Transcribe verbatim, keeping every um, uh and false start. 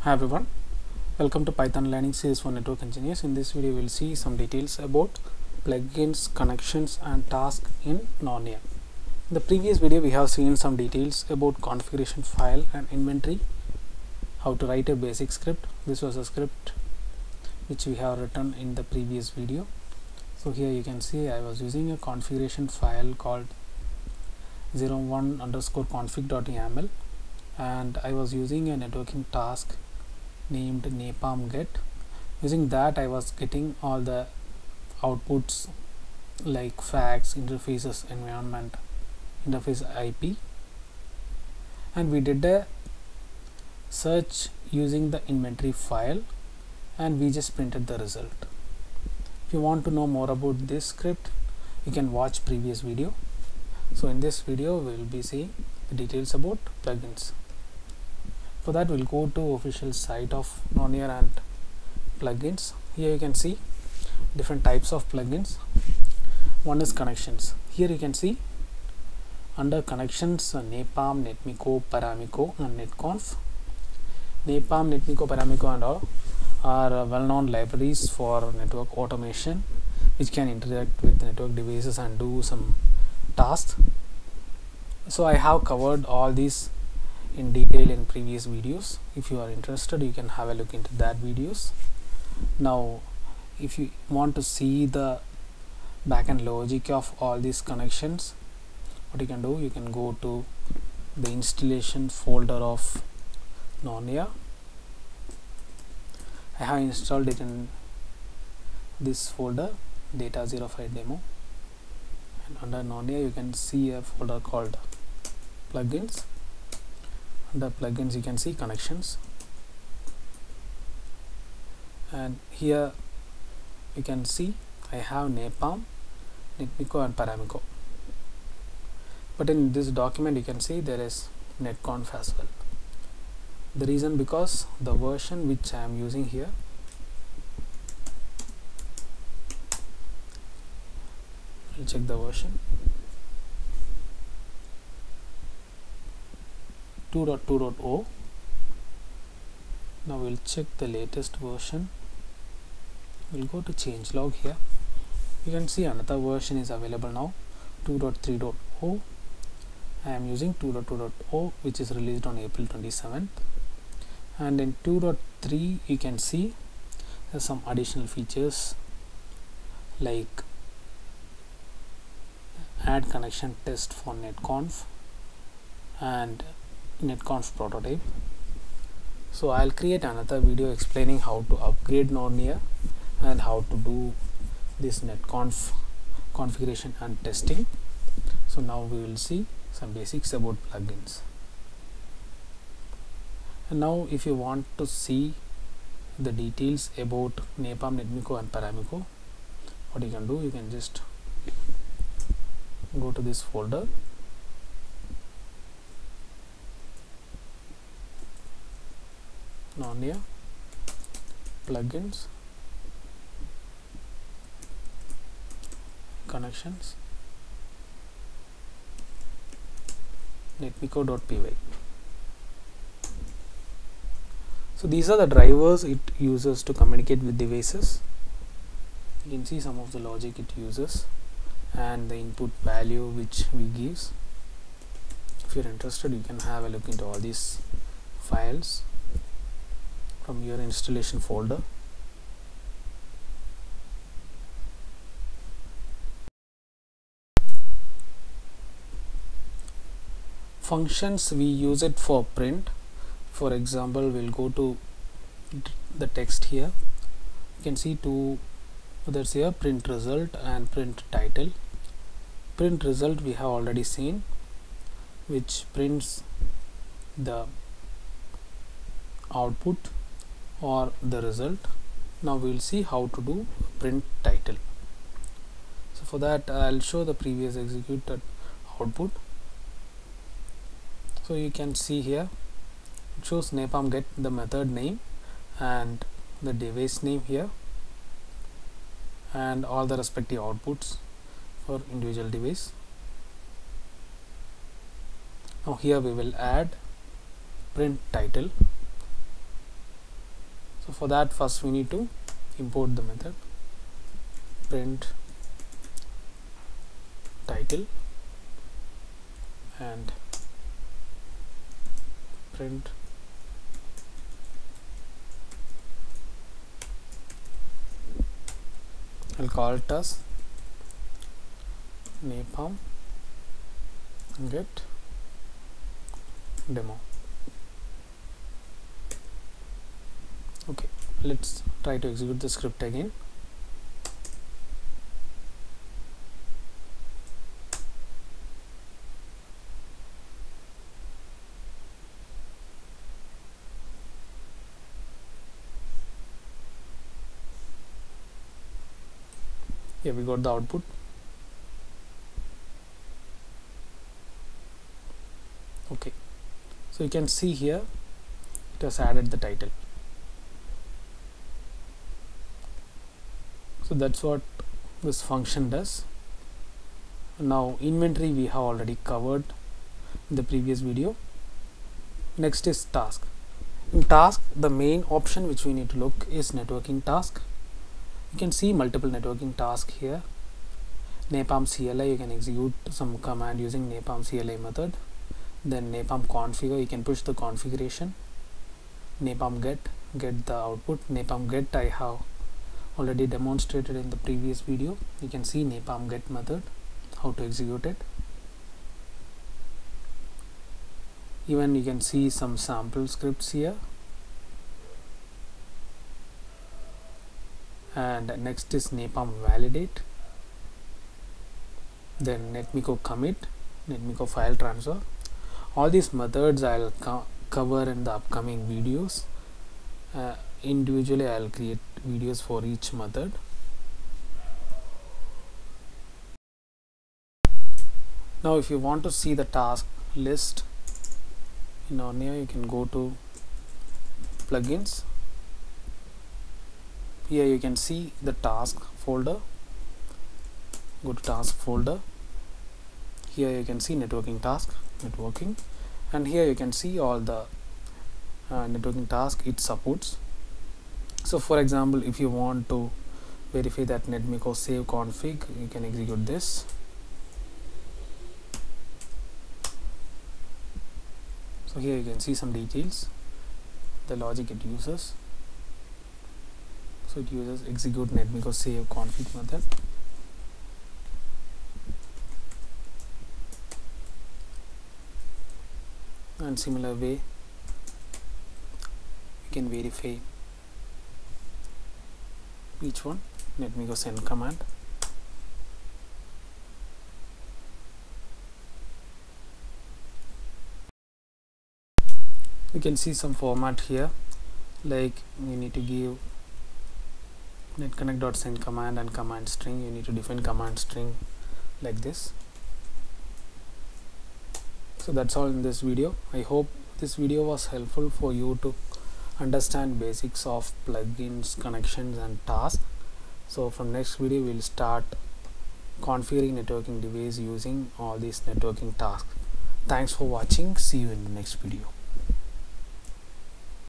Hi everyone, welcome to Python learning series for network engineers. In this video we will see some details about plugins, connections and tasks in Nonia. In the previous video we have seen some details about configuration file and inventory, how to write a basic script. This was a script which we have written in the previous video. So here you can see I was using a configuration file called zero one underscore config.yaml, and I was using a networking task named napalm get. Using that I was getting all the outputs like facts, interfaces, environment, interface I P, and we did a search using the inventory file and we just printed the result. If you want to know more about this script, you can watch previous video. So in this video we will be seeing the details about plugins. For that we'll go to official site of Nonia and plugins. Here you can see different types of plugins. One is connections. Here you can see under connections uh, napalm, netmiko, paramiko and netconf. Napalm, netmiko, paramiko and all are uh, well-known libraries for network automation which can interact with network devices and do some tasks. So I have covered all these in detail in previous videos. If you are interested, you can have a look into that videos. Now if you want to see the backend logic of all these connections, what you can do, you can go to the installation folder of Nonia. I have installed it in this folder, data zero five demo, and under Nonia you can see a folder called plugins. Under plugins you can see connections, and here you can see I have napalm, netmiko and paramiko, but in this document you can see there is netconf as well. The reason because the version which I am using here, I'll check the version, two point two point zero. Now we'll check the latest version. We'll go to changelog. Here you can see another version is available now, two point three point zero. I am using two point two point zero which is released on April twenty-seventh, and in two point three you can see there's some additional features like add connection test for netconf and netconf prototype. So I'll create another video explaining how to upgrade Nonia and how to do this netconf configuration and testing. So now we will see some basics about plugins. And now if you want to see the details about napalm, netmiko and paramiko, what you can do, you can just go to this folder, Nonia, plugins, connections, netmiko.py. So these are the drivers it uses to communicate with devices. You can see some of the logic it uses and the input value which we gives. If you're interested, you can have a look into all these files from your installation folder. Functions, we use it for print. For example, we'll go to the text here. You can see two others here, print result and print title. Print result we have already seen, which prints the output or the result. Now we will see how to do print title. So for that I'll show the previous executed output. So you can see here it shows napalm get the method name and the device name here and all the respective outputs for individual device. Now here we will add print title. for that, first we need to import the method print title and print I'll call it as napalm get demo. Okay, let's try to execute the script again. Here we got the output. Okay, so you can see here it has added the title. So that's what this function does. Now inventory we have already covered in the previous video. Next is task. In task, the main option which we need to look is networking task. You can see multiple networking tasks here. Napalm C L I, you can execute some command using napalm C L I method. Then napalm configure, you can push the configuration. Napalm get, get the output. Napalm get I have already demonstrated in the previous video. You can see napalm get method, how to execute it. Even you can see some sample scripts here. And next is napalm validate, then netmiko commit, netmiko file transfer. All these methods I'll co cover in the upcoming videos. Uh, individually I'll create videos for each method. Now if you want to see the task list in Ornia, you can go to plugins. Here you can see the task folder. Go to task folder. Here you can see networking task, networking, and here you can see all the uh, networking task it supports. So for example, if you want to verify that netmiko save config, you can execute this. So here you can see some details, the logic it uses. So it uses execute netmiko save config method. And similar way you can verify each one. Netmiko send command. You can see some format here, like you need to give netconnect.send command and command string. You need to define command string like this. So that's all in this video. I hope this video was helpful for you to understand basics of plugins, connections and tasks. So from next video we'll start configuring networking device using all these networking tasks. Thanks for watching. See you in the next video.